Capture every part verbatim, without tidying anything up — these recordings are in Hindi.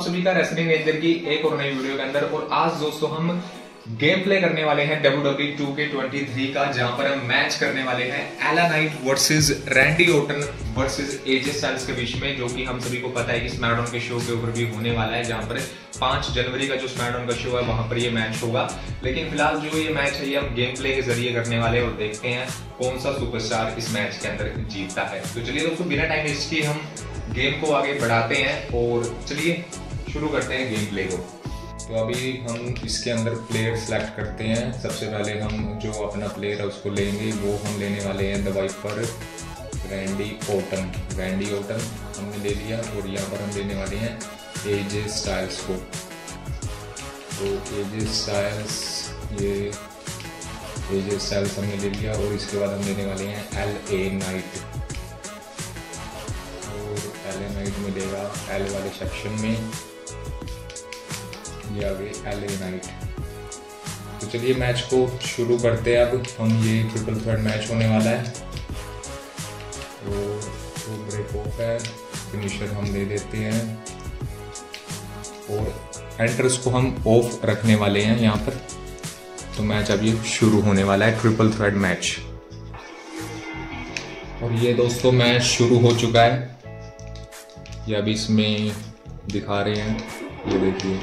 सभी का रेसलिंग रेंजर की एक और नई वीडियो के अंदर। और आज दोस्तों हम गेम प्ले करने वाले हैं डब्ल्यू डब्ल्यू ई टू के ट्वेंटी थ्री का, जहां पर हम मैच करने वाले हैं L A Knight versus Randy Orton versus AJ Styles के बीच में, जो कि हम सभी को पता है कि स्मैकडाउन के शो के ऊपर भी होने वाला है, जहां पर पांच जनवरी का जो स्मैकडाउन का शो है वहां पर ये मैच होगा। लेकिन फिलहाल जो ये मैच है ये हम गेम प्ले के जरिए करने वाले हैं और देखते हैं कौन सा सुपरस्टार इस मैच के अंदर जीतता है। तो चलिए दोस्तों बिना टाइम वेस्ट किए हम गेम को आगे बढ़ाते हैं और चलिए शुरू करते हैं गेम प्ले को। तो अभी हम इसके अंदर प्लेयर सेलेक्ट करते हैं। सबसे पहले हम जो अपना प्लेयर है उसको लेंगे, वो हम लेने वाले हैं the Viper Randy Orton. Randy Orton हमने ले लिया और यहाँ पर हम लेने वाले हैं एजे स्टाइल्स को। तो एजे स्टाइल्स ये एजे स्टाइल्स हमने ले लिया और इसके बाद हम लेने वाले हैं एल ए नाइट। और एल ए नाइट मिलेगा एल वाले सेक्शन में, ये आ गई एल ए नाइट। तो चलिए मैच को शुरू करते हैं। अब हम ये ट्रिपल थ्रेट मैच होने वाला है। तो वो ब्रेक ऑफ है, फिनिशर हम दे देते हैं और एंट्रेंस को हम ऑफ रखने वाले हैं यहाँ पर। तो मैच अब ये शुरू होने वाला है, ट्रिपल थ्रेट मैच। और ये दोस्तों मैच शुरू हो चुका है, ये अभी इसमें दिखा रहे हैं, ये देखिए।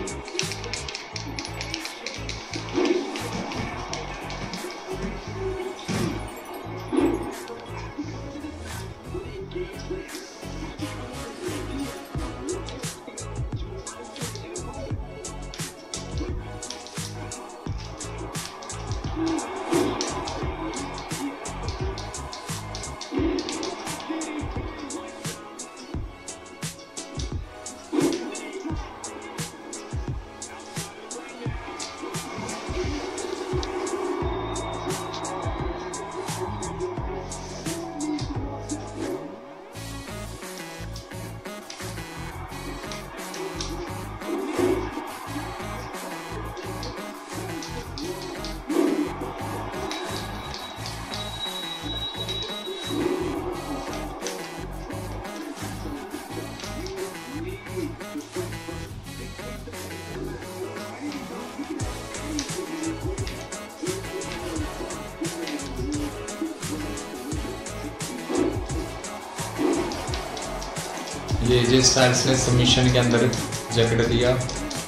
ये एजे स्टाइल्स ने सबमिशन के अंदर जकड़ दिया।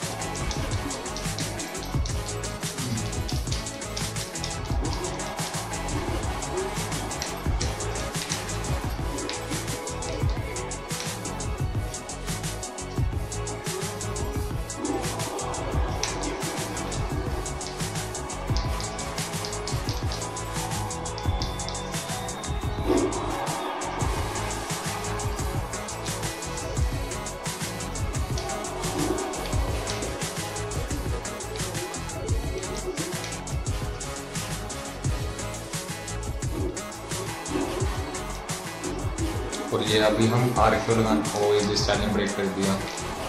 और ये अभी हम आर क्यू लगान को एजे स्टाइल ने ब्रेक कर दिया।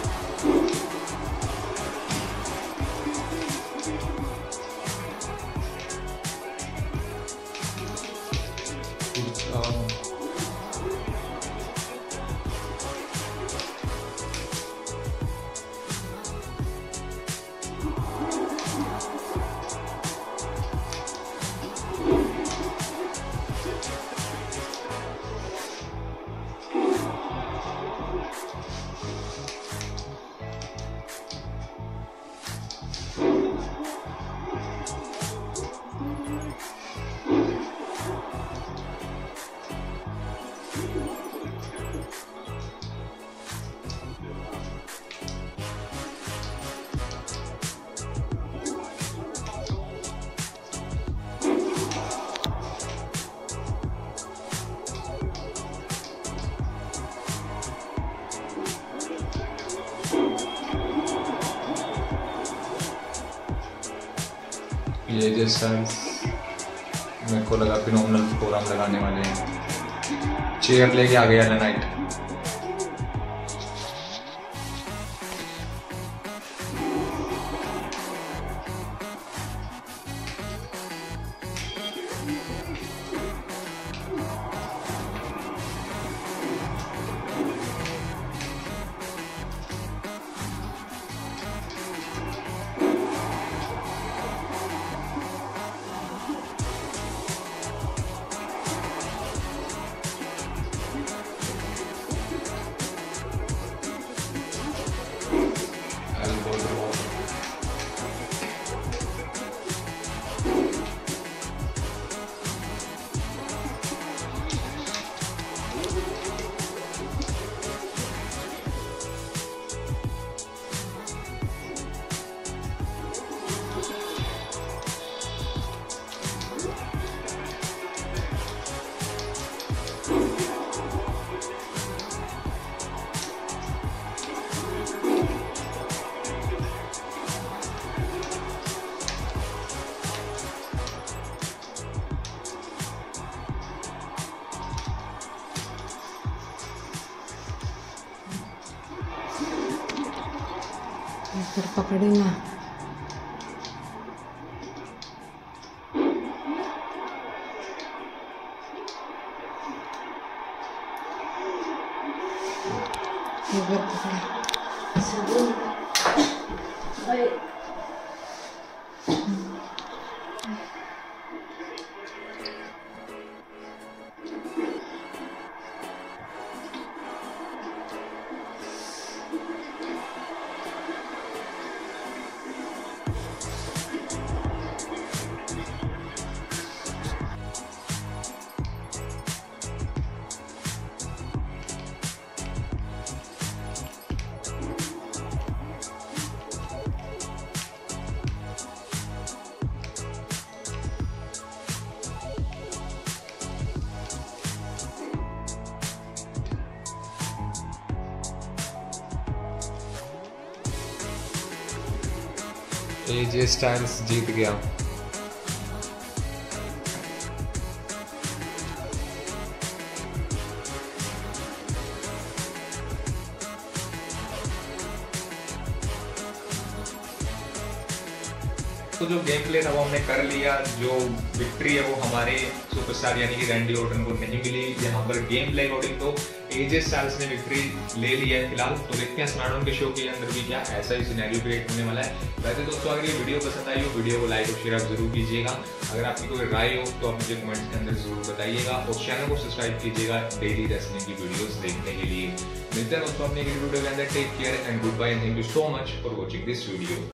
ये जैसा मेरे को लगा फिनोमिनल प्रोग्राम लगाने वाले हैं। चेयर लेके आ गया एला नाइट। फिर पकड़ूंगा। एक बार पकड़ा। एजे स्टाइल्स जीत गया। तो जो गेम प्ले था वो हमने कर लिया। जो विक्ट्री है वो हमारे सुपरस्टार यानी कि रैंडी ऑर्टन को नहीं मिली। यहाँ पर गेम प्ले अकॉर्डिंग तो एजे स्टाइल्स ने विक्ट्री ले ली है फिलहाल। तो देखते हैं स्मैकडाउन के शो के अंदर भी क्या ऐसा ही सिनेरियो क्रिएट होने वाला है। वैसे दोस्तों अगर ये वीडियो पसंद आई हो, वीडियो को लाइक और शेयर आप जरूर कीजिएगा। अगर आपकी कोई राय हो तो आप मुझे कमेंट्स के अंदर जरूर बताइएगा और चैनल को सब्सक्राइब कीजिएगा डेली रेसलिंग की वीडियोस देखने के लिए। मिलते हैं दोस्तों अपने वीडियो के अंदर। Take care and goodbye and thank you so much for watching this video.